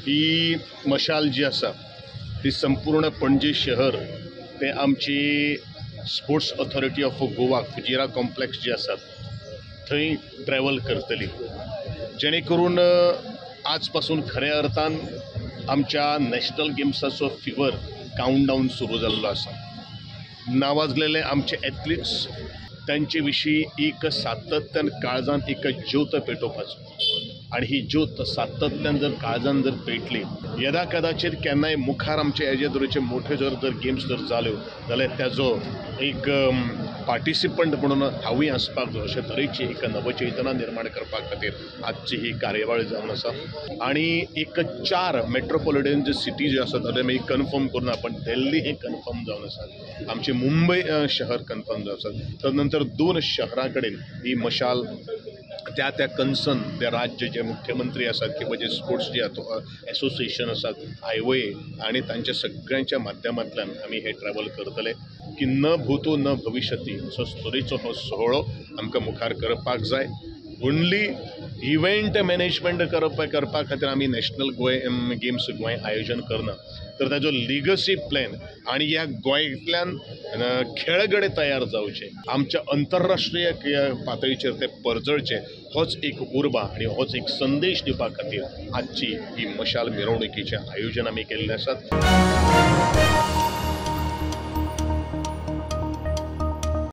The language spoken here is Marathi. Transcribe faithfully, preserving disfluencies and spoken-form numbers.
ही मशाल जी आसा ती संपूर्ण पणजी शहर ते आमची स्पोर्ट्स ऑथॉरिटी ऑफ गोवा फुजिरा कॉम्प्लेक्स जी आसात थंय ट्रॅव्हल करतली, जेणे करून आज पासून खऱ्या अर्थान आमच्या नॅशनल गेम्साचो फिवर काउंटडावन सुरू जाल्लो आसा। नावाजलेले आमचे एथलीट्स त्यांचे विशीं एक सातत्यान काळजांत एक ज्योत पेटोवपाचो आणि ही ज्योत सातत्यान जर काळजान जर पेटली यदा कदाचित केन्नाय मुखार आमचे हेजे तरेचे मोठे जर जर गेम्स जर जाल्यो जाल्यार त्याचो एक पार्टिसिपंट म्हणून हांवूय आसपाक जाय अशे तरेची एक नवचैतना निर्माण करपा खातीर आजची ही कार्यावळ जावन आसा। आणि एक चार मेट्रोपॉलिटन जे सिटी जे आसात तातूंत आमी कन्फर्म करून पण दिल्ली हे कन्फर्म जावन आसा, आमचे मुंबय शहर कन्फर्म जावन आसा, त्यानंतर दोन शहरां कडेन ही मशाल त्या त्या कन्सर्न ते राज्य जे मुख्यमंत्री आसात किंवा जे स्पोर्ट्स जे एसोसिएशन आसात हायवे आणि तांच्या सगळ्यांच्या माध्यमांतल्यान आमी हे ट्रॅव्हल करतले की न भूतो न भविष्यती असो तरेचो हो सोहळो आमकां मुखार करपाक जाय। ओन्ली इव्हेंट मॅनेजमेंट करप करपा खातीर आमी नॅशनल गोंय गेम्स गोंय आयोजन करना, तर ताजो लिगसी प्लॅन आणि ह्या गोंयांतल्यान खेळगडे तयार जावचे, आमच्या आंतरराष्ट्रीय पातळीचेर ते परजळचे, होच एक उर्बा आणि होच एक संदेश दिवपा खातीर आजची ही मशाल मिरवणुकीचें आयोजन आमी केल्लें आसात।